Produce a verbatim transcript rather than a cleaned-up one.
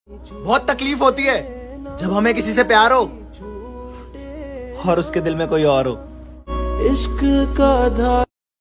बहुत तकलीफ होती है जब हमें किसी से प्यार हो और उसके दिल में कोई और हो। इश्क का धागा